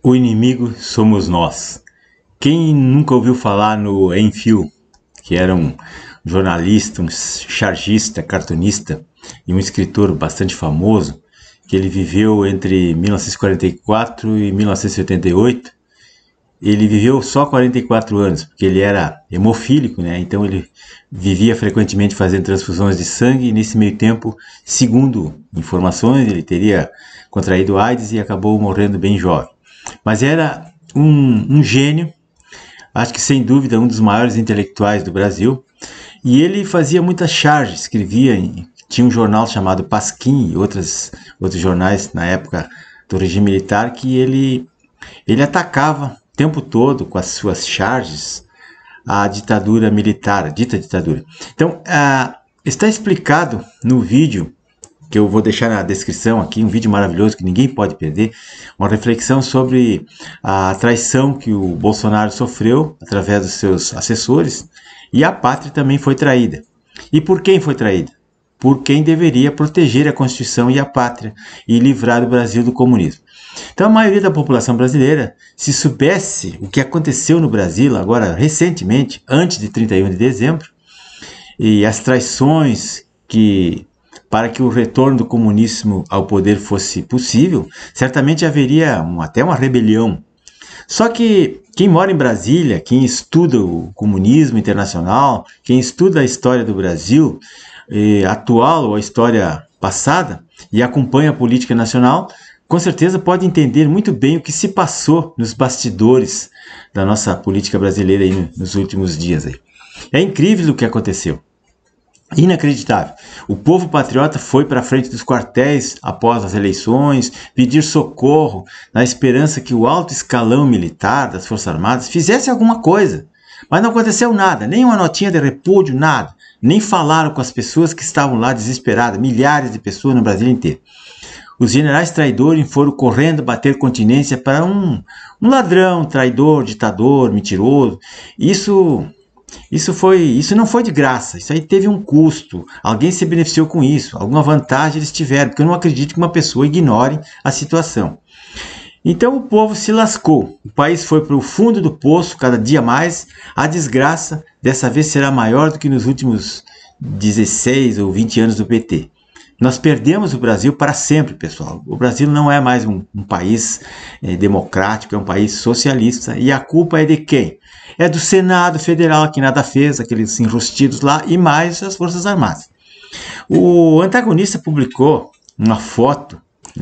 O inimigo somos nós. Quem nunca ouviu falar no Enfield, que era um jornalista, um chargista, cartunista e um escritor bastante famoso, que ele viveu entre 1944 e 1988. Ele viveu só 44 anos, porque ele era hemofílico, né? Então ele vivia frequentemente fazendo transfusões de sangue e nesse meio tempo, segundo informações, ele teria contraído AIDS e acabou morrendo bem jovem. Mas era um gênio, acho que sem dúvida um dos maiores intelectuais do Brasil, e ele fazia muitas charges, escrevia, tinha um jornal chamado Pasquim e outros jornais na época do regime militar que ele atacava o tempo todo com as suas charges a ditadura militar, a dita ditadura. Então, está explicado no vídeo que eu vou deixar na descrição aqui, um vídeo maravilhoso que ninguém pode perder, uma reflexão sobre a traição que o Bolsonaro sofreu através dos seus assessores, e a pátria também foi traída. E por quem foi traída? Por quem deveria proteger a Constituição e a pátria e livrar o Brasil do comunismo. Então a maioria da população brasileira, se soubesse o que aconteceu no Brasil agora recentemente, antes de 31 de dezembro, e as traições para que o retorno do comunismo ao poder fosse possível, certamente haveria até uma rebelião. Só que quem mora em Brasília, quem estuda o comunismo internacional, quem estuda a história do Brasil atual ou a história passada e acompanha a política nacional, com certeza pode entender muito bem o que se passou nos bastidores da nossa política brasileira aí nos últimos dias. Aí. É incrível o que aconteceu. Inacreditável. O povo patriota foi para a frente dos quartéis após as eleições, pedir socorro, na esperança que o alto escalão militar das Forças Armadas fizesse alguma coisa. Mas não aconteceu nada, nem uma notinha de repúdio, nada. Nem falaram com as pessoas que estavam lá desesperadas, milhares de pessoas no Brasil inteiro. Os generais traidores foram correndo bater continência para um ladrão, traidor, ditador, mentiroso. Isso não foi de graça, isso aí teve um custo, alguém se beneficiou com isso, alguma vantagem eles tiveram, porque eu não acredito que uma pessoa ignore a situação. Então o povo se lascou, o país foi para o fundo do poço cada dia mais, a desgraça dessa vez será maior do que nos últimos 16 ou 20 anos do PT. Nós perdemos o Brasil para sempre, pessoal. O Brasil não é mais um país democrático, é um país socialista. E a culpa é de quem? É do Senado Federal, que nada fez, aqueles enrustidos lá, e mais as Forças Armadas. O antagonista publicou uma foto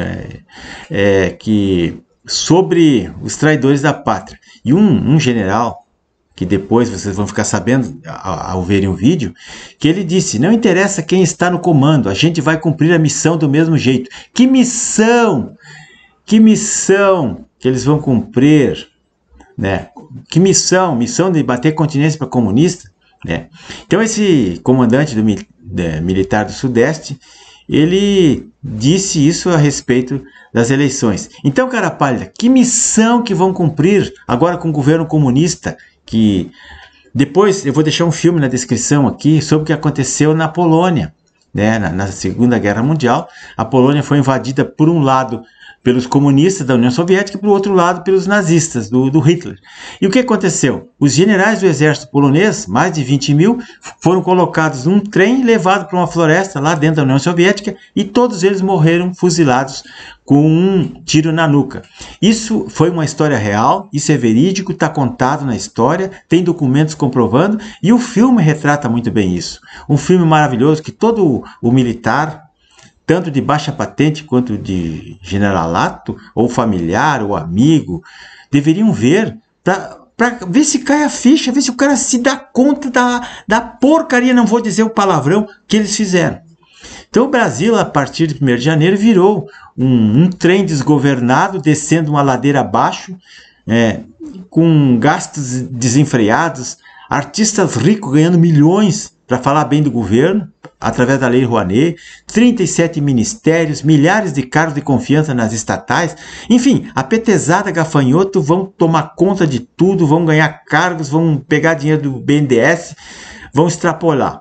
sobre os traidores da pátria. E um general, que depois vocês vão ficar sabendo ao verem o vídeo, que ele disse, não interessa quem está no comando, a gente vai cumprir a missão do mesmo jeito. Que missão? Que missão que eles vão cumprir? Né? Que missão? Missão de bater continência para comunista? Né? Então esse comandante militar do Sudeste, ele disse isso a respeito das eleições. Então, cara pálida, que missão que vão cumprir agora com o governo comunista? Que depois eu vou deixar um filme na descrição aqui sobre o que aconteceu na Polônia, né? Na Segunda Guerra Mundial. A Polônia foi invadida por um lado pelos comunistas da União Soviética e por outro lado pelos nazistas do Hitler. E o que aconteceu? Os generais do exército polonês, mais de 20 mil, foram colocados num trem e levados para uma floresta lá dentro da União Soviética e todos eles morreram fuzilados com um tiro na nuca. Isso foi uma história real, isso é verídico, está contado na história, tem documentos comprovando e o filme retrata muito bem isso. Um filme maravilhoso que todo o militar, tanto de baixa patente quanto de generalato, ou familiar, ou amigo, deveriam ver para ver se cai a ficha, ver se o cara se dá conta da porcaria, não vou dizer o palavrão, que eles fizeram. Então o Brasil, a partir de 1º de janeiro, virou um trem desgovernado, descendo uma ladeira abaixo, com gastos desenfreados, artistas ricos ganhando milhões para falar bem do governo, através da Lei Rouanet, 37 ministérios, milhares de cargos de confiança nas estatais. Enfim, a petezada gafanhoto vão tomar conta de tudo, vão ganhar cargos, vão pegar dinheiro do BNDES, vão extrapolar.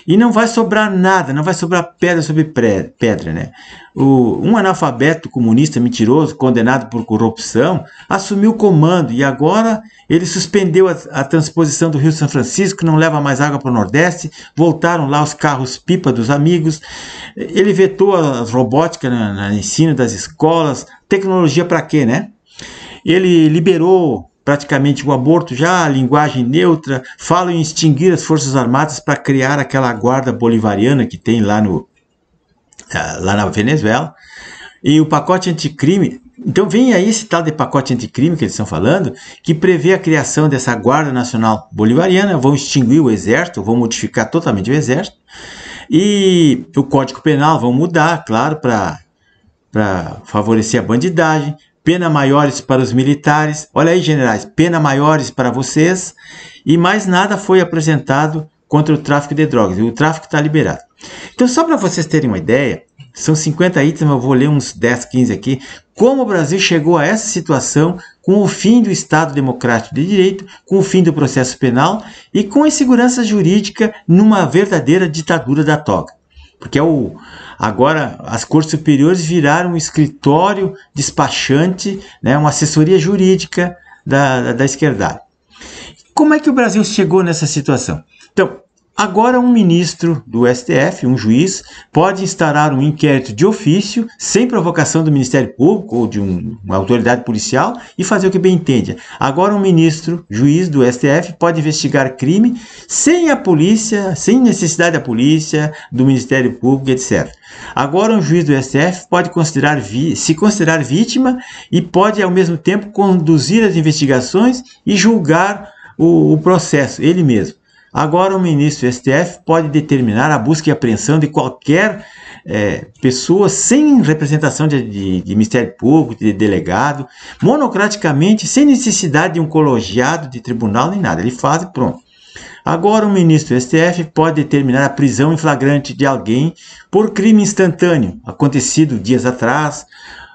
E não vai sobrar nada, não vai sobrar pedra sobre pedra, né? Um analfabeto comunista mentiroso, condenado por corrupção, assumiu o comando e agora ele suspendeu a transposição do Rio São Francisco, que não leva mais água para o Nordeste, voltaram lá os carros-pipa dos amigos, ele vetou as robóticas no ensino das escolas, tecnologia para quê, né? Ele liberou praticamente o aborto já, a linguagem neutra, fala em extinguir as Forças Armadas para criar aquela guarda bolivariana que tem lá na Venezuela, e o pacote anticrime. Então vem aí esse tal de pacote anticrime que eles estão falando, que prevê a criação dessa Guarda Nacional Bolivariana, vão extinguir o exército, vão modificar totalmente o exército, e o Código Penal vão mudar, claro, para favorecer a bandidagem, pena maiores para os militares, olha aí generais, pena maiores para vocês, e mais nada foi apresentado contra o tráfico de drogas, e o tráfico está liberado. Então só para vocês terem uma ideia, são 50 itens, eu vou ler uns 10, 15 aqui, como o Brasil chegou a essa situação com o fim do Estado Democrático de Direito, com o fim do processo penal e com a insegurança jurídica numa verdadeira ditadura da toga. Porque agora as cortes superiores viraram um escritório despachante, né, uma assessoria jurídica da esquerdalha. Como é que o Brasil chegou nessa situação? Então, agora um ministro do STF, um juiz, pode instaurar um inquérito de ofício, sem provocação do Ministério Público ou de uma autoridade policial, e fazer o que bem entende. Agora um ministro, juiz do STF, pode investigar crime sem a polícia, sem necessidade da polícia, do Ministério Público, etc. Agora um juiz do STF pode se considerar vítima e pode, ao mesmo tempo, conduzir as investigações e julgar o processo, ele mesmo. Agora, o ministro do STF pode determinar a busca e apreensão de qualquer pessoa sem representação de Ministério Público, de delegado, monocraticamente, sem necessidade de um colegiado de tribunal nem nada. Ele faz e pronto. Agora, o ministro do STF pode determinar a prisão em flagrante de alguém por crime instantâneo, acontecido dias atrás,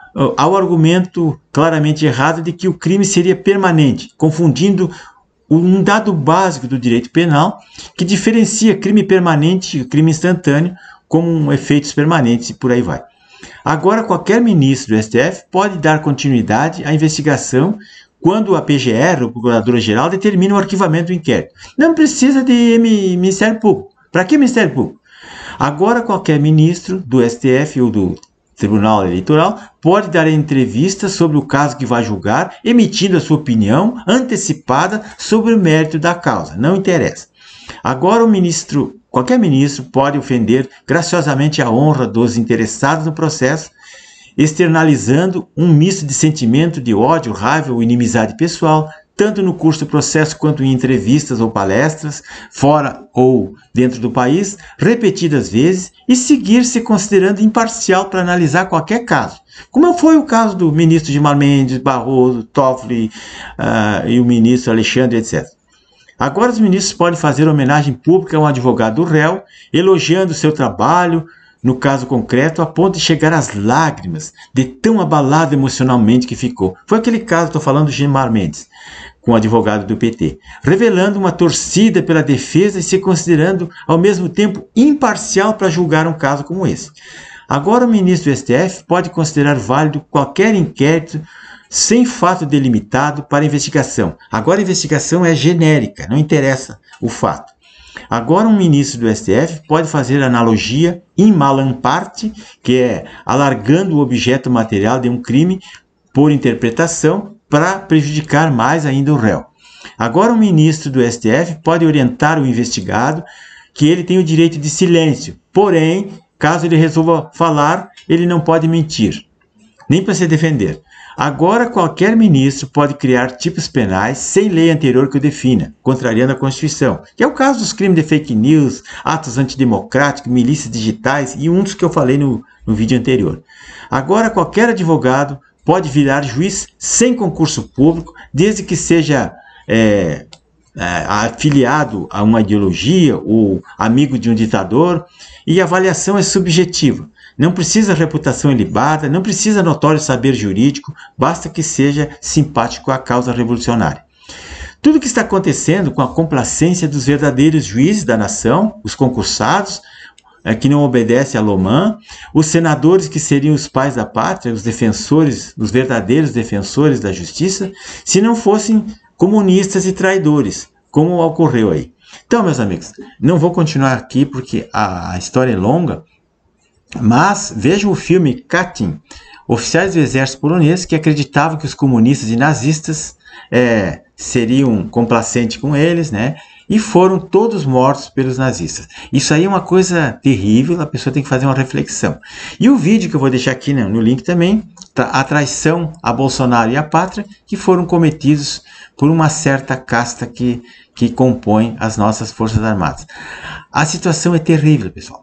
ao argumento claramente errado de que o crime seria permanente, confundindo um dado básico do direito penal que diferencia crime permanente e crime instantâneo como efeitos permanentes e por aí vai. Agora, qualquer ministro do STF pode dar continuidade à investigação quando a PGR, o Procurador-Geral, determina o arquivamento do inquérito. Não precisa de Ministério Público. Para que Ministério Público? Agora, qualquer ministro do STF ou do Tribunal Eleitoral pode dar entrevista sobre o caso que vai julgar, emitindo a sua opinião antecipada sobre o mérito da causa. Não interessa. Agora qualquer ministro pode ofender graciosamente a honra dos interessados no processo, externalizando um misto de sentimento de ódio, raiva ou inimizade pessoal, tanto no curso do processo quanto em entrevistas ou palestras, fora ou dentro do país, repetidas vezes, e seguir se considerando imparcial para analisar qualquer caso. Como foi o caso do ministro Gilmar Mendes, Barroso, Toffoli e o ministro Alexandre, etc. Agora os ministros podem fazer homenagem pública a um advogado do réu, elogiando seu trabalho, no caso concreto, a ponto de chegar às lágrimas, de tão abalado emocionalmente que ficou. Foi aquele caso, estou falando do Gilmar Mendes, com o advogado do PT, revelando uma torcida pela defesa e se considerando, ao mesmo tempo, imparcial para julgar um caso como esse. Agora o ministro do STF pode considerar válido qualquer inquérito sem fato delimitado para investigação. Agora a investigação é genérica, não interessa o fato. Agora um ministro do STF pode fazer analogia in malam parte, que é alargando o objeto material de um crime por interpretação para prejudicar mais ainda o réu. Agora um ministro do STF pode orientar o investigado que ele tem o direito de silêncio, porém, caso ele resolva falar, ele não pode mentir, nem para se defender. Agora, qualquer ministro pode criar tipos penais sem lei anterior que o defina, contrariando a Constituição, que é o caso dos crimes de fake news, atos antidemocráticos, milícias digitais e um dos que eu falei no vídeo anterior. Agora, qualquer advogado pode virar juiz sem concurso público, desde que seja afiliado a uma ideologia ou amigo de um ditador, e a avaliação é subjetiva. Não precisa reputação ilibada, não precisa notório saber jurídico, basta que seja simpático à causa revolucionária. Tudo que está acontecendo com a complacência dos verdadeiros juízes da nação, os concursados, que não obedecem a Lomã, os senadores que seriam os pais da pátria, os defensores, os verdadeiros defensores da justiça, se não fossem comunistas e traidores, como ocorreu aí. Então, meus amigos, não vou continuar aqui porque a história é longa, mas vejam o filme Katyn, oficiais do exército polonês que acreditavam que os comunistas e nazistas seriam complacentes com eles, né? E foram todos mortos pelos nazistas. Isso aí é uma coisa terrível, a pessoa tem que fazer uma reflexão. E o vídeo que eu vou deixar aqui no link também, a traição a Bolsonaro e a pátria, que foram cometidos por uma certa casta que compõe as nossas Forças Armadas. A situação é terrível, pessoal.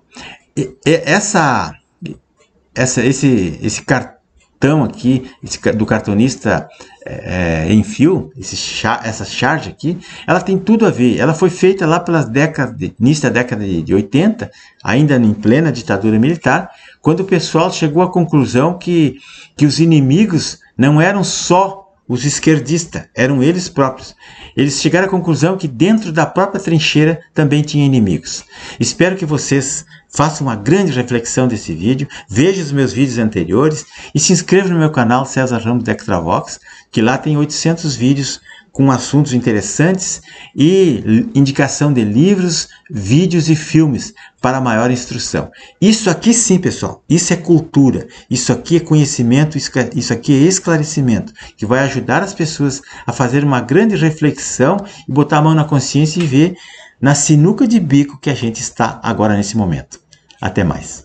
Esse cartão aqui, do cartunista em fio, essa charge aqui, ela tem tudo a ver. Ela foi feita lá início da década de 80, ainda em plena ditadura militar, quando o pessoal chegou à conclusão que os inimigos não eram só os esquerdistas, eram eles próprios. Eles chegaram à conclusão que dentro da própria trincheira também tinha inimigos. Espero que vocês façam uma grande reflexão desse vídeo, vejam os meus vídeos anteriores e se inscrevam no meu canal César Ramos Dextravox, que lá tem 800 vídeos com assuntos interessantes e indicação de livros, vídeos e filmes para maior instrução. Isso aqui sim, pessoal, isso é cultura, isso aqui é conhecimento, isso aqui é esclarecimento, que vai ajudar as pessoas a fazer uma grande reflexão e botar a mão na consciência e ver na sinuca de bico que a gente está agora nesse momento. Até mais.